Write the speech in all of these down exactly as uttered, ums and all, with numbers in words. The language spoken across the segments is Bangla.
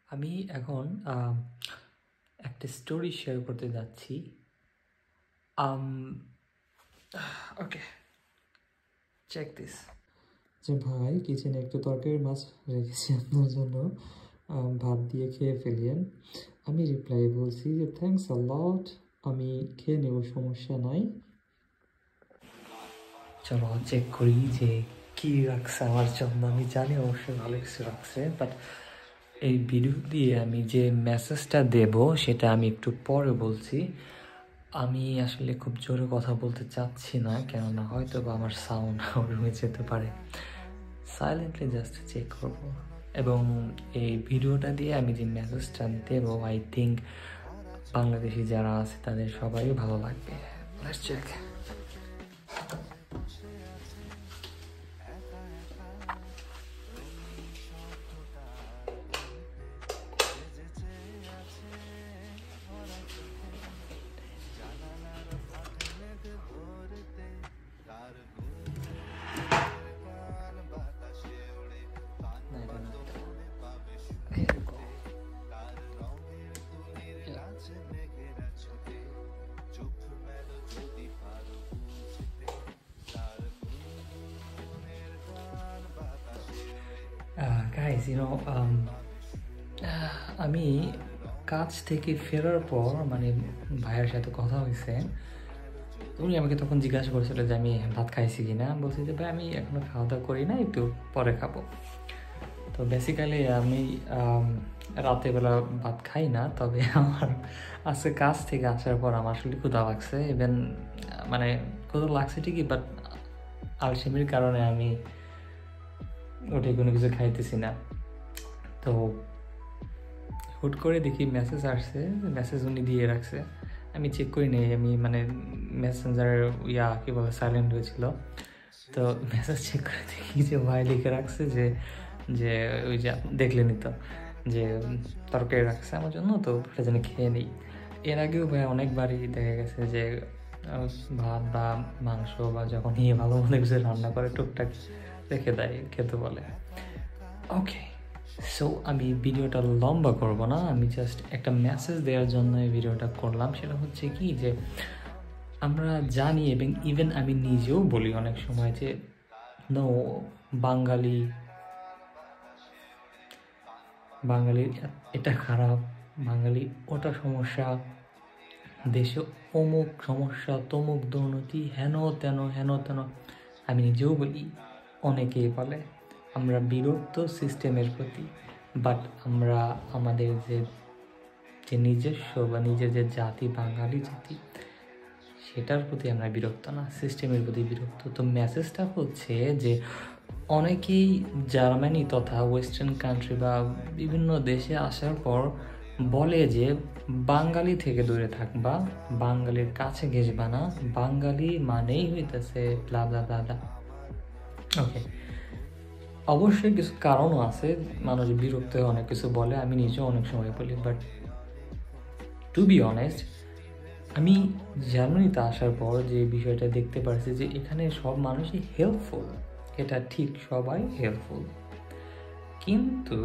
আমি এখন একটা স্টোরি শেয়ার করতে যাচ্ছি। Okay, check this. যে ভাই কিচেনে একটু তরকারি মাছ রেখেছি আপনার জন্য, ভাত দিয়ে খেয়ে ফেলিয়েন। আমি রিপ্লাই বলছি যে থ্যাংকস আ লট, আমি খেয়ে নেব, সমস্যা নাই। চলো চেক করি যে কি রাখছে আমার জন্য। আমি জানি অবশ্যই ভালো কিছু রাখছে, বাট এই ভিডিও দিয়ে আমি যে মেসেজটা দেব সেটা আমি একটু পরে বলছি। আমি আসলে খুব জোরে কথা বলতে চাচ্ছি না, কেননা হয়তো বা আমার সাউন্ড রুমে যেতে পারে। সাইলেন্টলি জাস্ট চেক করব, এবং এই ভিডিওটা দিয়ে আমি যে মেসেজটা দেব আই থিঙ্ক বাংলাদেশি যারা আছে তাদের সবাই ভালো লাগবে। Let's check. Guys, you know, আমি কাজ থেকে ফেরার পর মানে ভাইয়ের সাথে কথা হয়েছে। উনি আমাকে তখন জিজ্ঞাসা করছিল যে আমি ভাত খাইছি কি না। বলছি যে ভাই আমি এখনও খাওয়া দাওয়া করি না, একটু পরে খাবো। তো বেসিক্যালি আমি রাতেরবেলা ভাত খাই না, তবে আমার আজকে কাজ থেকে আসার পর আমার আসলে ক্ষুধা লাগছে। ইভেন মানে ক্ষুধা লাগছে ঠিকই, বাট আলসেমির কারণে আমি ওঠে কোনো কিছু খাইতেছি না। তো হুট করে দেখি মেসেজ আসছে, মেসেজ উনি দিয়ে রাখছে। আমি চেক করি নাই, আমি মানে মেসেঞ্জার ইয়া কী বলে সাইলেন্ট হয়েছিল। তো মেসেজ চেক করে দেখি যে ভাই লিখে রাখছে যে যে ওই যে দেখলেনি তো যে তরকারি রাখছে আমার জন্য, তো ওটা যেন খেয়ে নিই। এর আগেও ভাই অনেকবারই দেখা গেছে যে ভাত বা মাংস বা যখন ইয়ে ভালো মতো কিছু রান্না করে টুকটাক রেখে দেয়, খেতে বলে। ওকে, সো আমি ভিডিওটা লম্বা করব না, আমি জাস্ট একটা মেসেজ দেওয়ার জন্য এই ভিডিওটা করলাম। সেটা হচ্ছে কি যে আমরা জানি, এবং ইভেন আমি নিজেও বলি অনেক সময় যে নো, বাঙালি বাঙালির এটা খারাপ, বাঙালি ওটা সমস্যা, দেশে অমুক সমস্যা, তমুক দুর্নীতি, হেন তেন হেন তেন। আমি নিজেও বলি, অনেকেই বলে। আমরা বিরক্ত সিস্টেমের প্রতি, বাট আমরা আমাদের যে যে নিজস্ব বা নিজের যে জাতি, বাঙালি জাতি, সেটার প্রতি আমরা বিরক্ত না, সিস্টেমের প্রতি বিরক্ত। তো মেসেজটা হচ্ছে যে অনেকেই জার্মানি তথা ওয়েস্টার্ন কান্ট্রি বা বিভিন্ন দেশে আসার পর বলে যে বাঙালি থেকে দূরে থাকবা, বাঙালির কাছে ঘেসবা না, বাঙালি মানেই হইতেছে ব্লা ব্লা ব্লা ব্লা। ওকে, অবশ্যই কিছু কারণও আছে, মানুষ বিরক্ত হয়ে অনেক কিছু বলে, আমি নিজেও অনেক সময় বলি। বাট টু বি অনেস্ট, আমি জার্মানিতে আসার পর যে বিষয়টা দেখতে পারছি যে এখানে সব মানুষই হেল্পফুল। এটা ঠিক, সবাই হেল্পফুল, কিন্তু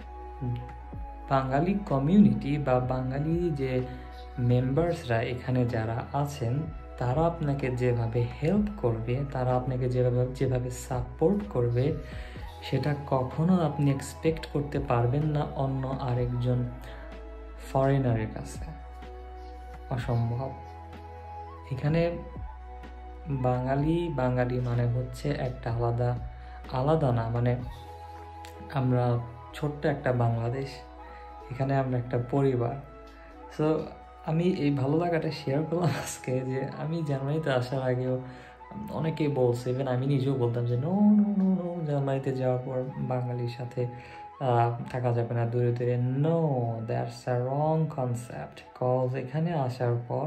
বাঙালি কমিউনিটি বা বাঙালি যে মেম্বার্সরা এখানে যারা আছেন, তারা আপনাকে যেভাবে হেল্প করবে, তারা আপনাকে যেভাবে যেভাবে সাপোর্ট করবে, সেটা কখনো আপনি এক্সপেক্ট করতে পারবেন না অন্য আরেকজন ফরেনারের কাছে। অসম্ভব। এখানে বাঙালি বাঙালি মানে হচ্ছে একটা আলাদা আলাদা না, মানে আমরা ছোট্ট একটা বাংলাদেশ, এখানে আমরা একটা পরিবার। সো আমি এই ভালো লাগাটা শেয়ার করলাম আজকে, যে আমি জার্মানিতে আসার আগেও অনেকেই বলছে, ইভেন আমি নিজেও বলতাম যে নো নো নো নো জার্মানিতে যাওয়ার পর বাঙালির সাথে থাকা যাবে না, দূরে দূরে। No, that's a wrong concept. Cause এখানে আসার পর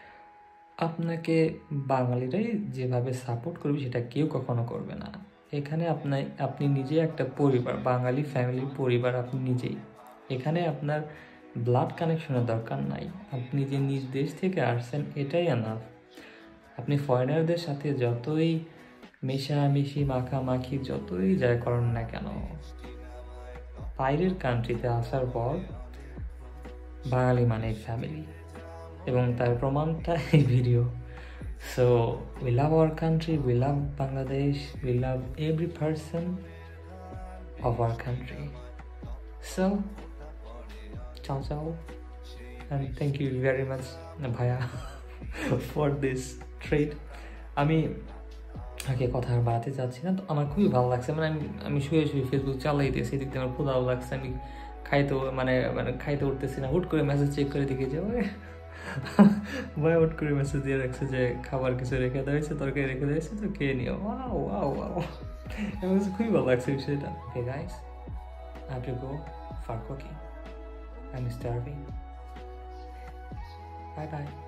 আপনাকে বাঙালিরাই যেভাবে সাপোর্ট করবে সেটা কেউ কখনো করবে না। এখানে আপনার আপনি নিজে একটা পরিবার, বাঙালি ফ্যামিলির পরিবার আপনি নিজেই। এখানে আপনার ব্লাড কানেকশনের দরকার নাই, আপনি যে নিজ দেশ থেকে আসছেন এটাই এনাফ। আপনি ফরেনারদের সাথে যতই মেশামেশি মাখামাখি যতই যাই করেন না কেন, বাইরের কান্ট্রিতে আসার পর বাঙালি মানে ফ্যামিলি, এবং তার প্রমাণটা এই video. So we love our country, we love Bangladesh, we love every person of our country. So ciao ciao and thank you very much ভাইয়া for this treat. আমি আগে কথা আর বাড়াতে চাচ্ছি না, তো আমার খুবই ভালো লাগছে। মানে আমি আমি শুয়ে শুয়ে ফেসবুক চালাইতেছি, এদিক দিয়ে আমার খুব ভালো লাগছে। আমি খাইতে মানে মানে খাইতে উঠতেছি না, হুট করে মেসেজ চেক করে দেখি যে ওই ভাই হুট করে মেসেজ দিয়ে রাখছে যে খাবার কিছু রেখে দেওয়া হয়েছে, তরকারি রেখে দেওয়া হয়েছে, তো খেয়ে নিও। ওয়াও ওয়াও ওয়াও, আমার কাছে খুবই ভালো লাগছে বিষয়টা। Okay guys, I have to go for cooking. I'm starving. Bye bye.